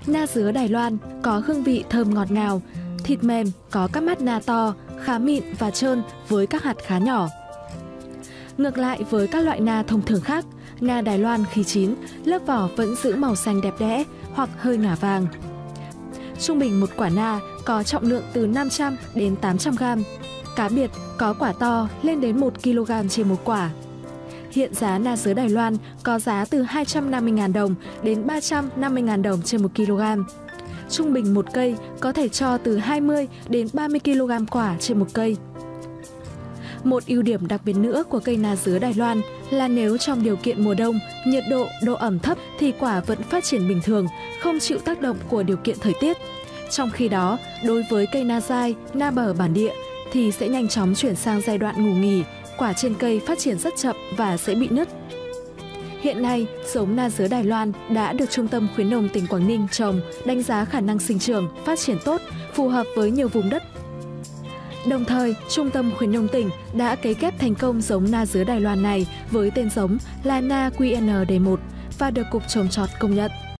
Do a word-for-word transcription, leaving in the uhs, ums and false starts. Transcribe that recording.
Na dứa Đài Loan có hương vị thơm ngọt ngào, thịt mềm, có các mắt na to, khá mịn và trơn với các hạt khá nhỏ. Ngược lại với các loại na thông thường khác, na Đài Loan khi chín, lớp vỏ vẫn giữ màu xanh đẹp đẽ hoặc hơi ngả vàng. Trung bình một quả na có trọng lượng từ năm trăm đến tám trăm gam. Cá biệt có quả to lên đến một ki lô gam trên một quả. Hiện giá na dứa Đài Loan có giá từ hai trăm năm mươi nghìn đồng đến ba trăm năm mươi nghìn đồng trên một ki lô gam. Trung bình một cây có thể cho từ hai mươi đến ba mươi ki lô gam quả trên một cây. Một ưu điểm đặc biệt nữa của cây na dứa Đài Loan là nếu trong điều kiện mùa đông, nhiệt độ, độ ẩm thấp thì quả vẫn phát triển bình thường, không chịu tác động của điều kiện thời tiết. Trong khi đó, đối với cây na dai, na bở bản địa thì sẽ nhanh chóng chuyển sang giai đoạn ngủ nghỉ, quả trên cây phát triển rất chậm và sẽ bị nứt. Hiện nay, giống na dứa Đài Loan đã được Trung tâm Khuyến nông tỉnh Quảng Ninh trồng, đánh giá khả năng sinh trưởng, phát triển tốt, phù hợp với nhiều vùng đất. Đồng thời, Trung tâm Khuyến nông tỉnh đã cấy ghép thành công giống na dứa Đài Loan này với tên giống là na Q N D một và được Cục Trồng trọt công nhận.